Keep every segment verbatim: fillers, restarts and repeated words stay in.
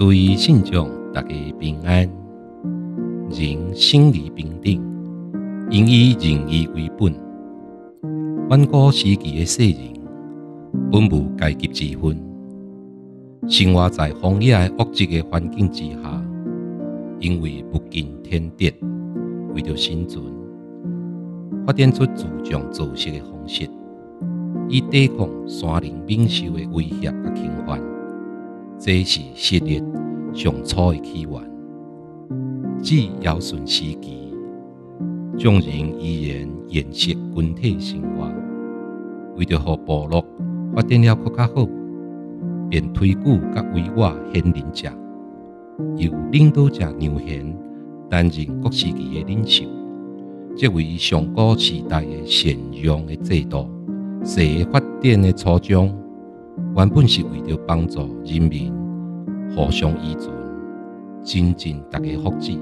诸位信众，大家平安，人心理平等，应以仁义为本。远古时期的世人，本无阶级之分，生活在荒野的恶质的环境之下，因为不敬天德，为了生存，发展出自强自息的方式，以抵抗山林猛兽的威胁和侵犯。这是昔日上初的起源。至尧舜时期，众人依然沿袭群体生活，为了让部落发展了更较好，便推举甲委外贤人者，由领导者杨贤担任各时期的领袖。这为上古时代的禅让的制度，社会发展的初衷，原本是为了帮助人民互相依存，增进大家福祉。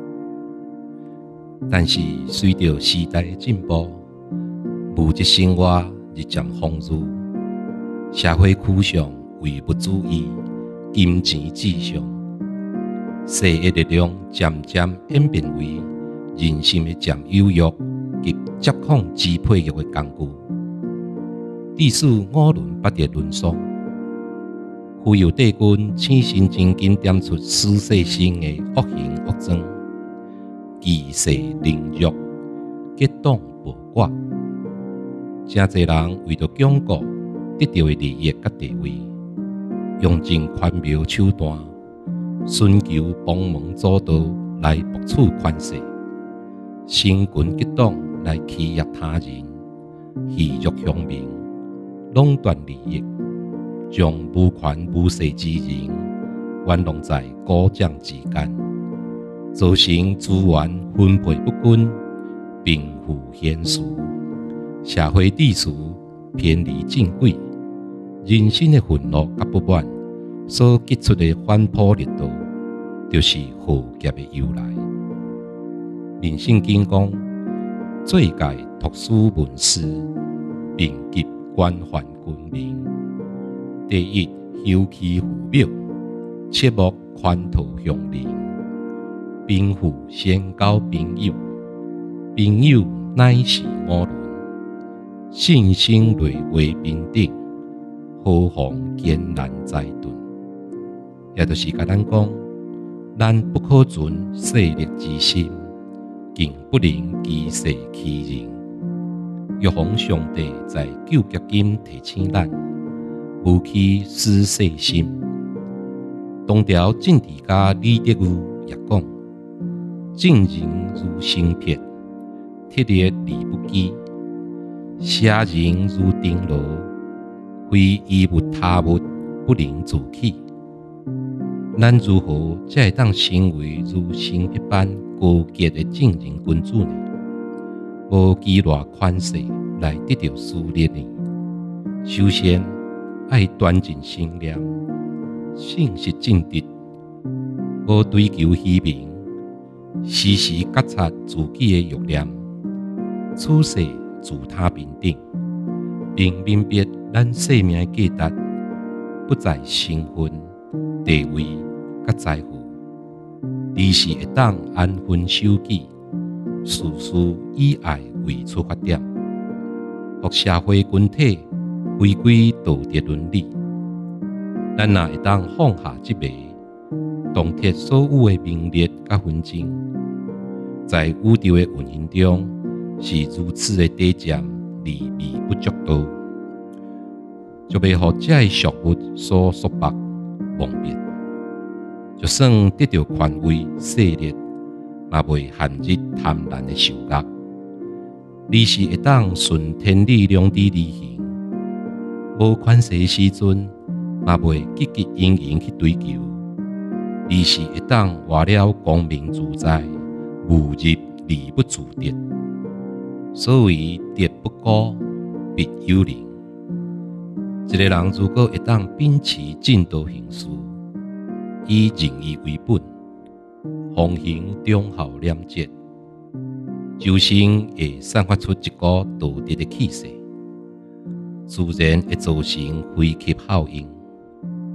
但是随着时代的进步，物质生活日渐丰裕，社会趋向唯物主义、金钱至上，社会力量渐渐演变为人心的占有欲及接控支配欲的工具，致使五伦八德沦丧。富有帝君倾心真经点出施世性的恶行恶状，忌世凌辱，结党暴寡。真侪人为了巩固得到的利益和地位，用尽权谋手段，寻求帮忙阻挠来博取权势，成群结党来欺压他人，戏辱乡民，垄断利益，将无权无势之人玩弄在股掌之间，造成资源分配不均，贫富悬殊，社会秩序偏离正轨，人心的愤怒和不满所激出的反扑力度，就是祸劫的由来。民圣经讲，罪戒托书文士，并及官宦君民。第一，休戚父母，切莫圈套乡邻。贫富先交朋友，朋友乃是五伦。信心类为平等，何妨艰难在顿。也就是甲咱讲，咱不可存势力之心，更不能欺世欺人。欲防上帝在救劫金提醒咱，无去失世心。东条政治家李德裕也讲：正人如生铁，铁力离不羁；邪人如钉牢，非衣物他物不能自起。咱如何才会当成为如生铁般高洁的正人君子呢？无几偌款式来得到私利呢？首先，爱端正心念，信实正直，无追求虚名，时时觉察自己的欲念，处世自他平等，并明白咱生命的价值不在身份、地位和财富，而是会当安分守己，事事以爱为出发点，让社会群体回归道德伦理。咱若会当放下执迷，动贴所有的名利和纷争，在宇宙的运行中是如此的低贱，离微不足道，就袂互这些俗物所束缚蒙蔽。就算得到权威势力，嘛袂陷入贪婪的受压，而是会当顺天理良知而行。无权势的时阵，嘛袂积极营营去追求，而是会当活了光明自在，无入利不自得。所谓德不孤，必有邻。一个人如果会当秉持正道行事，以仁义为本，奉行忠孝廉洁，周身会散发出一股道德的气势，自然会造成回吸效应，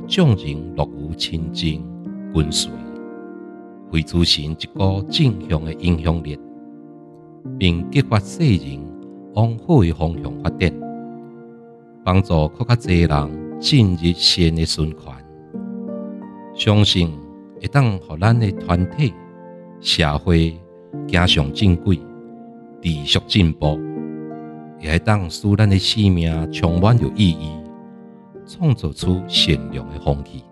众人乐于亲近跟随，会造成一股正向的影响力，并激发世人往好的方向发展，帮助更较侪人进入善的循环。相信会当互咱的团体、社会走上正轨，持续进步，也会当使咱的生命充满着意义，创造出善良的风气。